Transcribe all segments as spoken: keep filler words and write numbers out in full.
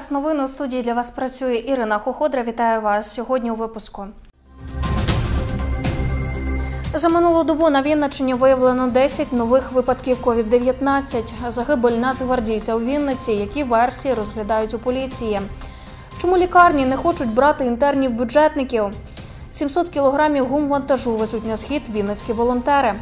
час новин. У студії для вас працює Ірина Хоходра. Вітаю вас сьогодні у випуску. За минулу добу на Вінниччині виявлено десять нових випадків ковід дев'ятнадцять. Загибель нацгвардійця у Вінниці. Які версії розглядають у поліції? Чому лікарні не хочуть брати інтернів-бюджетників? сімсот кілограмів гумвантажу везуть на схід вінницькі волонтери.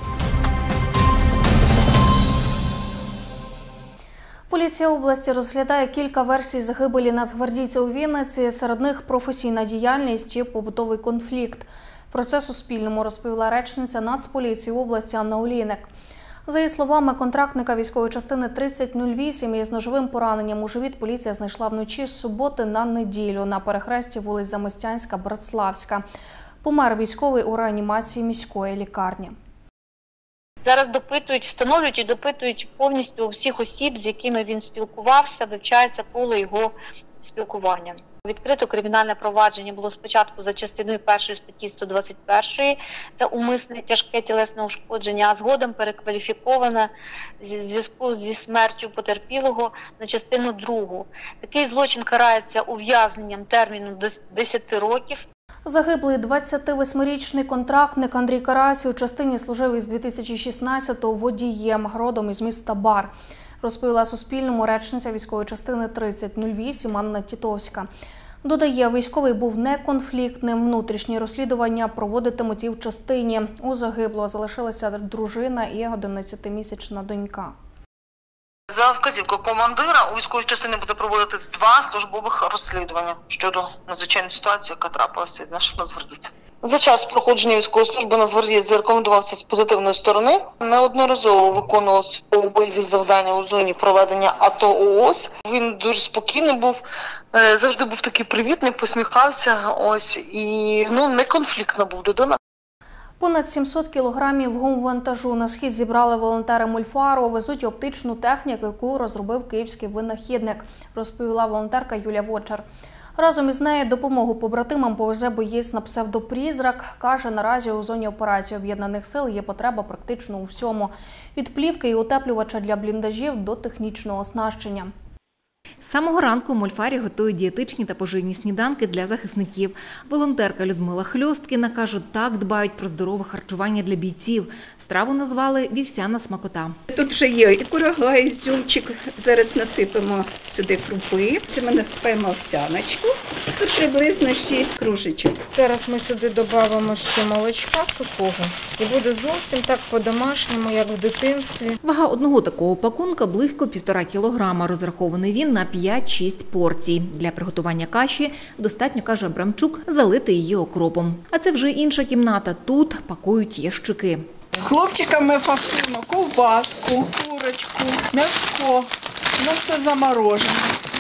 Поліція області розглядає кілька версій загибелі нацгвардійця у Вінниці. Серед них професійна діяльність чи побутовий конфлікт. Про це Суспільному розповіла речниця Нацполіції області Анна Олійник. За її словами, контрактника військової частини тридцять нуль вісім із ножовим пораненням у живіт поліція знайшла вночі з суботи на неділю на перехресті вулиць Замостянська, Братславська. Помер військовий у реанімації міської лікарні. Зараз допитують, встановлюють і допитують повністю всіх осіб, з якими він спілкувався, вивчається коло його спілкування. Відкрито кримінальне провадження було спочатку за частиною першої статті сто двадцять першої – це умисне тяжке тілесне ушкодження, а згодом перекваліфіковане зі зв'язку зі смертю потерпілого на частину другу. Такий злочин карається ув'язненням терміну до десяти років. Загиблий двадцятивосьмирічний контрактник Андрій Карась у частині служив із дві тисячі шістнадцятого водієм, родом із міста Бар. Розповіла Суспільному речниця військової частини тридцять нуль вісім Анна Тітовська. Додає, військовий був неконфліктним, внутрішні розслідування проводитимуть і в частині. У загиблого залишилася дружина і одинадцятимісячна донька. За вказівкою командира у військовій частині буде проводитись два службових розслідування щодо надзвичайної ситуації, яка трапилася з наших нацгвардійців. За час проходження військової служби нацгвардієць зарекомендувався з позитивної сторони. Неодноразово виконував бойові завдання у зоні проведення АТО ООС. Він дуже спокійний був, завжди був такий привітний, посміхався, ось, і ну, не конфліктно був до нас. Понад сімсот кілограмів гумвантажу на схід зібрали волонтери Мольфару. Везуть оптичну техніку, яку розробив київський винахідник, розповіла волонтерка Юлія Вочер. Разом із нею допомогу побратимам повезе боєць на псевдопризрак. Каже, наразі у зоні операції Об'єднаних сил є потреба практично у всьому. Від плівки і утеплювача для бліндажів до технічного оснащення. З самого ранку у Мольфарі готують дієтичні та поживні сніданки для захисників. Волонтерка Людмила Хльосткіна каже, так дбають про здорове харчування для бійців. Страву назвали «Вівсяна смакота». Тут вже є і курага, і ізюмчик. Зараз насипемо сюди крупи. Це ми насипаємо овсяночку. Тут приблизно шість кружечок. Зараз ми сюди додамо ще молочка сухого. І буде зовсім так по-домашньому, як в дитинстві. Вага одного такого пакунка близько півтора кілограма. Розрахований він на п'ять-шість порцій. Для приготування каші достатньо, каже Абрамчук, залити її окропом. А це вже інша кімната. Тут пакують ящики. З хлопчиками фасуємо ковбаску, курочку, м'яско. Воно все заморожене.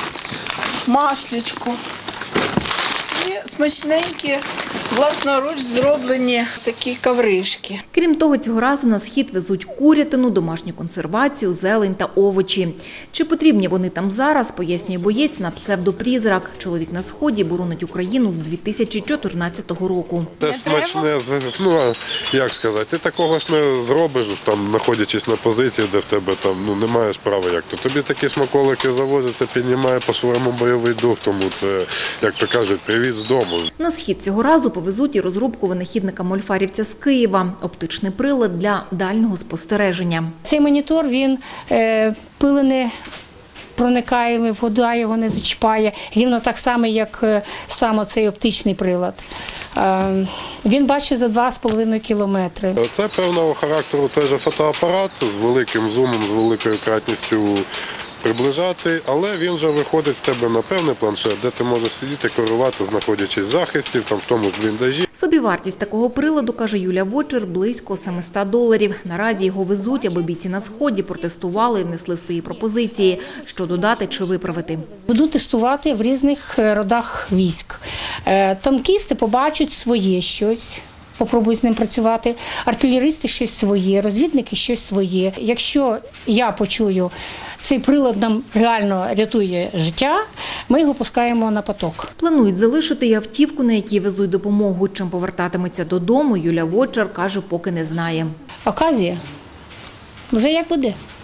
Масличко. І смачненькі, власноруч зроблені такі ковришки. Крім того, цього разу на схід везуть курятину, домашню консервацію, зелень та овочі. Чи потрібні вони там зараз, пояснює боєць на псевдопризрак. Чоловік на сході боронить Україну з дві тисячі чотирнадцятого року. Це смачне, ну, як сказати, ти такого ж не зробиш, там, знаходячись на позиції, де в тебе там, ну, не маєш права. Як то. Тобі такі смаколики завозяться, піднімає по-своєму бойовий дух, тому це, як то кажуть, привіт з дому. На схід цього разу повезуть і розробку винахідника-мольфарівця з Києва – оптичний прилад для дальнього спостереження. Цей монітор, він е, пили не проникає, вода його не зачіпає, рівно так само, як е, сам цей оптичний прилад. Е, він бачить за два з половиною кілометри. Це певного характеру той же фотоапарат з великим зумом, з великою кратністю приближати, але він вже виходить в тебе на певний планшет, де ти можеш сидіти, керувати, знаходячись в захисті, там, в тому ж бліндажі. Собівартість такого приладу, каже Юлія Вочер, близько семисот доларів. Наразі його везуть, аби бійці на Сході протестували і внесли свої пропозиції, що додати чи виправити. Буду тестувати в різних родах військ. Танкісти побачать своє щось. Попробую з ним працювати. Артилерісти щось своє, розвідники щось своє. Якщо я почую, цей прилад нам реально рятує життя, ми його пускаємо на поток. Планують залишити і автівку, на якій везуть допомогу. Чим повертатиметься додому, Юлія Вочер каже, поки не знає. Оказія. Вже як буде.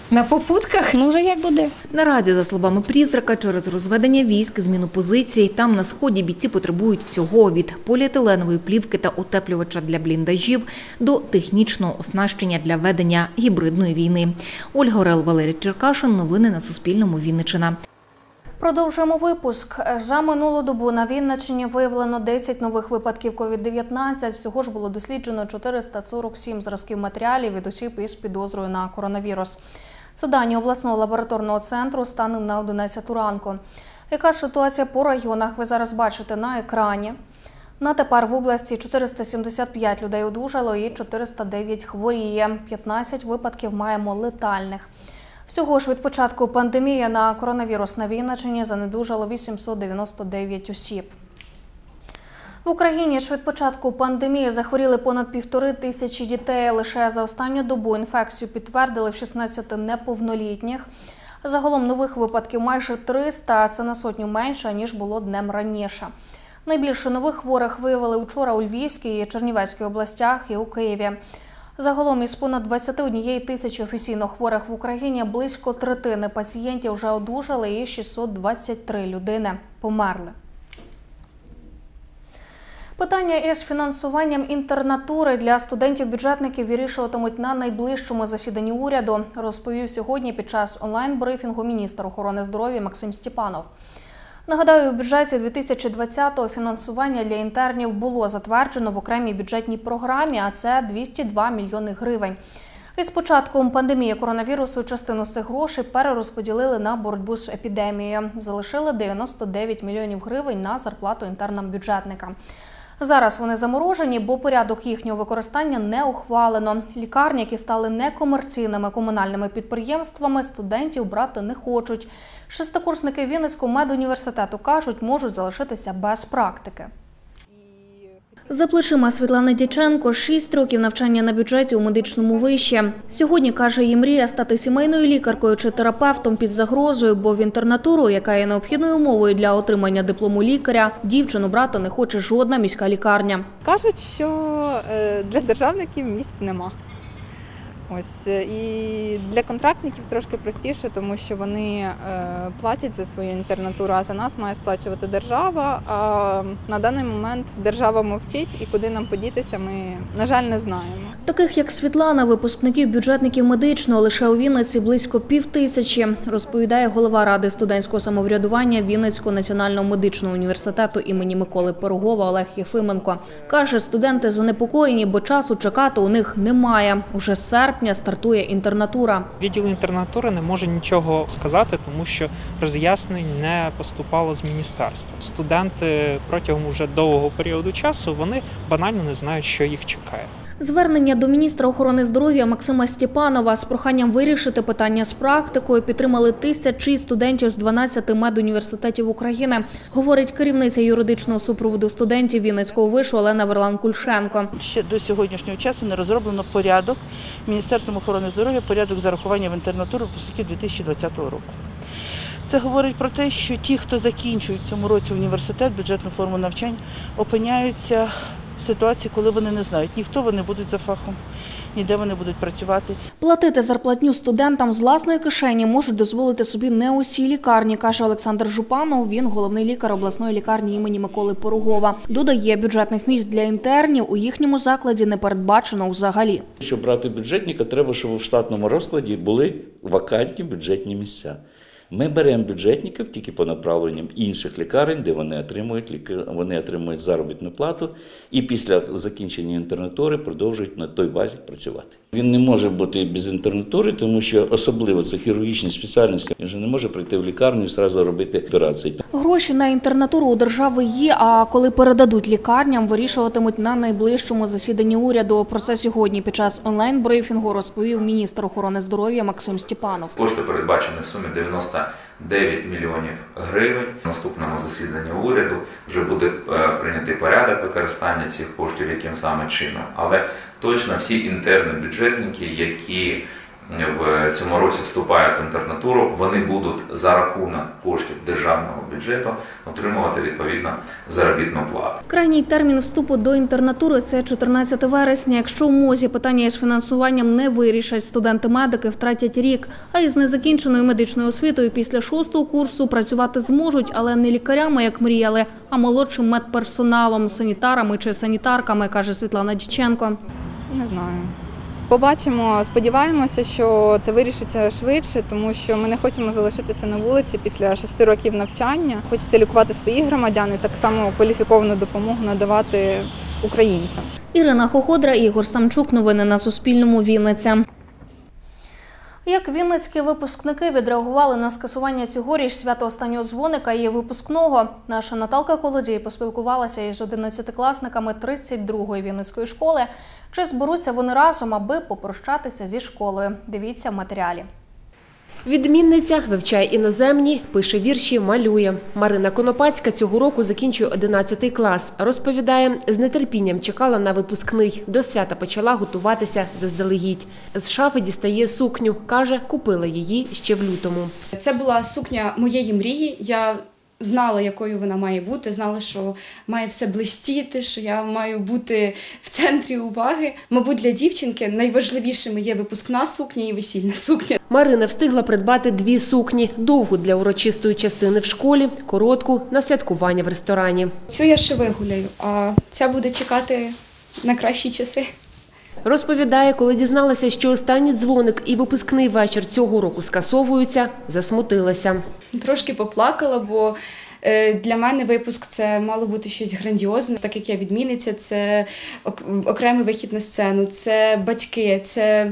На попутках? Ну, вже як буде. Наразі, за словами Прізрака, через розведення військ, зміну позицій, там на Сході бійці потребують всього – від поліетиленової плівки та утеплювача для бліндажів до технічного оснащення для ведення гібридної війни. Ольга Орел, Валерій Черкашин. Новини на Суспільному. Вінниччина. Продовжуємо випуск. За минулу добу на Вінниччині виявлено десять нових випадків ковід дев'ятнадцять. Всього ж було досліджено чотириста сорок сім зразків матеріалів від осіб із підозрою на коронавірус. Це дані обласного лабораторного центру станом на одинадцяту ранку. Яка ситуація по районах, ви зараз бачите на екрані. На тепер в області чотириста сімдесят п'ять людей одужало і чотириста дев'ять хворіє. п'ятнадцять випадків маємо летальних. Всього ж від початку пандемії на коронавірус на Вінниччині занедужало вісімсот дев'яносто дев'ять осіб. В Україні ж від початку пандемії захворіли понад півтори тисячі дітей. Лише за останню добу інфекцію підтвердили в шістнадцяти неповнолітніх. Загалом нових випадків майже триста, а це на сотню менше, ніж було днем раніше. Найбільше нових хворих виявили вчора у Львівській і Чернівецькій областях і у Києві. Загалом із понад двадцяти однієї тисячі офіційно хворих в Україні близько третини пацієнтів вже одужали і шістсот двадцять три людини померли. Питання із фінансуванням інтернатури для студентів-бюджетників вирішуватимуть на найближчому засіданні уряду, розповів сьогодні під час онлайн-брифінгу міністр охорони здоров'я Максим Степанов. Нагадаю, у бюджеті дві тисячі двадцятого фінансування для інтернів було затверджено в окремій бюджетній програмі, а це двісті два мільйони гривень. Із початком пандемії коронавірусу частину з цих грошей перерозподілили на боротьбу з епідемією. Залишили дев'яносто дев'ять мільйонів гривень на зарплату інтернам-бюджетникам. Зараз вони заморожені, бо порядок їхнього використання не ухвалено. Лікарні, які стали некомерційними комунальними підприємствами, студентів брати не хочуть. Шестикурсники Вінницького медуніверситету кажуть, можуть залишитися без практики. За плечима Світлани Дяченко – шість років навчання на бюджеті у медичному виші. Сьогодні, каже, її мрія стати сімейною лікаркою чи терапевтом під загрозою, бо в інтернатуру, яка є необхідною умовою для отримання диплому лікаря, дівчину брати не хоче жодна міська лікарня. Кажуть, що для державників місць нема. Ось, і для контрактників трошки простіше, тому що вони е, платять за свою інтернатуру, а за нас має сплачувати держава. А на даний момент держава мовчить, і куди нам подітися, ми, на жаль, не знаємо. Таких, як Світлана, випускників бюджетників медичного лише у Вінниці близько півтисячі, розповідає голова Ради студентського самоврядування Вінницького національного медичного університету імені Миколи Пирогова Олег Єфименко. Каже, студенти занепокоєні, бо часу чекати у них немає. Уже з серпня стартує інтернатура. Відділ інтернатури не може нічого сказати, тому що роз'яснень не поступало з міністерства. Студенти протягом вже довгого періоду часу, вони банально не знають, що їх чекає. Звернення до міністра охорони здоров'я Максима Степанова з проханням вирішити питання з практикою підтримали тисячі студентів з дванадцяти медуніверситетів України, говорить керівниця юридичного супроводу студентів Вінницького вишу Олена Верлан-Кульшенко. Ще до сьогоднішнього часу не розроблено порядок Міністерством охорони здоров'я, порядок зарахування в інтернатуру випускників дві тисячі двадцятого року. Це говорить про те, що ті, хто закінчують в цьому році університет, бюджетну форму навчань, опиняються в ситуації, коли вони не знають, ні хто вони будуть за фахом, ніде вони будуть працювати. Платити зарплатню студентам з власної кишені можуть дозволити собі не усі лікарні, каже Олександр Жупанов. Він головний лікар обласної лікарні імені Миколи Пирогова. Додає, бюджетних місць для інтернів у їхньому закладі не передбачено взагалі. Щоб брати бюджетника, треба, щоб в штатному розкладі були вакантні бюджетні місця. Ми беремо бюджетників тільки по направленням інших лікарень, де вони отримують, вони отримують заробітну плату і після закінчення інтернатури продовжують на той базі працювати. Він не може бути без інтернатури, тому що особливо це хірургічні спеціальності. Він же не може прийти в лікарню і одразу робити операції. Гроші на інтернатуру у держави є, а коли передадуть лікарням, вирішуватимуть на найближчому засіданні уряду. Про це сьогодні під час онлайн-брифінгу розповів міністр охорони здоров'я Максим Степанов. Кошти передбачені в сумі дев'яносто дев'ять мільйонів гривень. В наступному засіданні уряду вже буде прийнятий порядок використання цих коштів, яким саме чином. Але точно всі інтерні бюджетники, які в цьому році вступають в інтернатуру, вони будуть за рахунок коштів державного бюджету отримувати відповідно заробітну плату. Крайній термін вступу до інтернатури – це чотирнадцяте вересня. Якщо в МОЗі питання із фінансуванням не вирішать, студенти-медики втратять рік. А із незакінченою медичною освітою після шостого курсу працювати зможуть, але не лікарями, як мріяли, а молодшим медперсоналом, санітарами чи санітарками, каже Світлана Дяченко. Не знаю. Побачимо, сподіваємося, що це вирішиться швидше, тому що ми не хочемо залишитися на вулиці після шести років навчання. Хочеться лікувати своїх громадян і так само кваліфіковану допомогу надавати українцям. Ірина Хоходра, Ігор Самчук. Новини на Суспільному. Вінниця. Як вінницькі випускники відреагували на скасування цьогоріч свята останнього дзвоника і випускного? Наша Наталка Колодій поспілкувалася із одинадцятикласниками тридцять другої Вінницької школи. Чи зберуться вони разом, аби попрощатися зі школою? Дивіться в матеріалі. Відмінниця, вивчає іноземні, пише вірші, малює. Марина Конопацька цього року закінчує одинадцятий клас. Розповідає, з нетерпінням чекала на випускний. До свята почала готуватися заздалегідь. З шафи дістає сукню. Каже, купила її ще в лютому. Це була сукня моєї мрії. Я знала, якою вона має бути, знала, що має все блистіти, що я маю бути в центрі уваги. Мабуть, для дівчинки найважливішими є випускна сукня і весільна сукня. Марина встигла придбати дві сукні – довгу для урочистої частини в школі, коротку на святкування в ресторані. Цю я ще вигуляю, а ця буде чекати на кращі часи. Розповідає, коли дізналася, що останній дзвоник і випускний вечір цього року скасовуються, засмутилася. Трошки поплакала, бо для мене випуск – це мало бути щось грандіозне. Так як я відмінниця, це окремий вихід на сцену, це батьки, це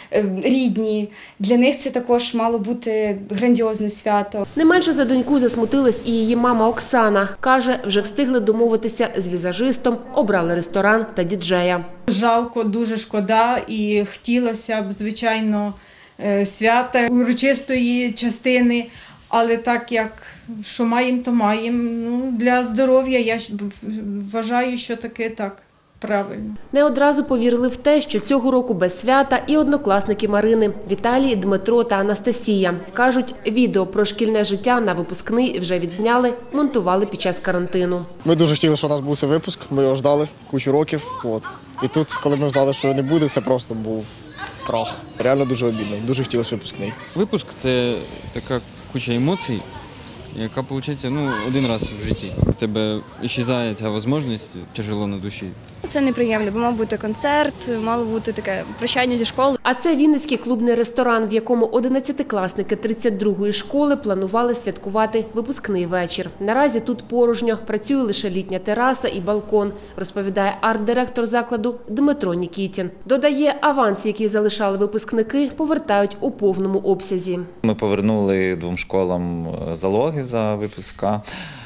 рідні. Для них це також мало бути грандіозне свято. Не менше за доньку засмутилась і її мама Оксана. Каже, вже встигли домовитися з візажистом, обрали ресторан та діджея. Жалко, дуже шкода і хотілося б, звичайно, свята, урочистої частини. Але так як, що маємо, то маємо. Ну, для здоров'я я вважаю, що таке так правильно. Не одразу повірили в те, що цього року без свята і однокласники Марини – Віталій, Дмитро та Анастасія. Кажуть, відео про шкільне життя на випускний вже відзняли, монтували під час карантину. Ми дуже хотіли, щоб у нас був цей випуск, ми його ждали кучу років. От. І тут, коли ми знали, що його не буде, це просто був крах. Реально дуже обідно, дуже хотілося випускний. Випуск – це така куча емоцій, яка, виходить, ну, один раз в житті. В тебе щезає ця можливість, тяжело на душі. Це неприємно, бо мав бути концерт, мало бути таке прощання зі школи. А це Вінницький клубний ресторан, в якому одинадцятикласники тридцять другої школи планували святкувати випускний вечір. Наразі тут порожньо, працює лише літня тераса і балкон, розповідає арт-директор закладу Дмитро Нікітін. Додає, аванс, який залишали випускники, повертають у повному обсязі. Ми повернули двом школам залоги за випуска.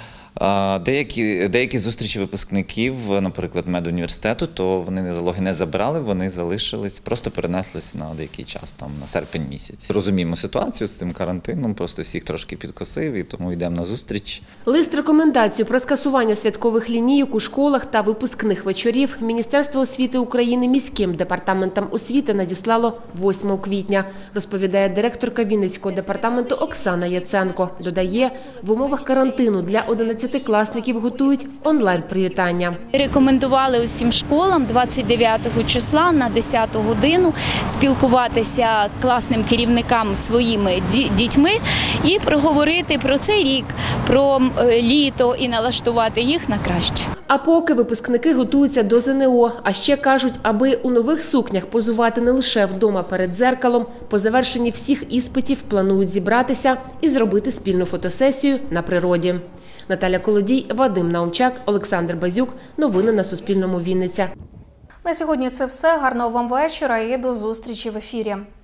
Деякі, деякі зустрічі випускників, наприклад, медуніверситету, то вони залоги не забрали, вони залишились, просто перенеслись на деякий час, там, на серпень місяць. Розуміємо ситуацію з цим карантином, просто всіх трошки підкосив і тому йдемо на зустріч. Лист-рекомендацію про скасування святкових лінійок у школах та випускних вечорів Міністерство освіти України міським департаментам освіти надіслало восьмого квітня, розповідає директорка Вінницького департаменту Оксана Яценко. Додає, в умовах карантину для одинадцятикласників готують онлайн-привітання. Рекомендували усім школам двадцять дев'ятого числа на десяту годину спілкуватися класним керівникам своїми дітьми і проговорити про цей рік, про літо і налаштувати їх на краще. А поки випускники готуються до ЗНО, а ще кажуть, аби у нових сукнях позувати не лише вдома перед дзеркалом, по завершенні всіх іспитів планують зібратися і зробити спільну фотосесію на природі. Наталя Колодій, Вадим Наумчак, Олександр Базюк. Новини на Суспільному. Вінниця. На сьогодні це все. Гарного вам вечора і до зустрічі в ефірі.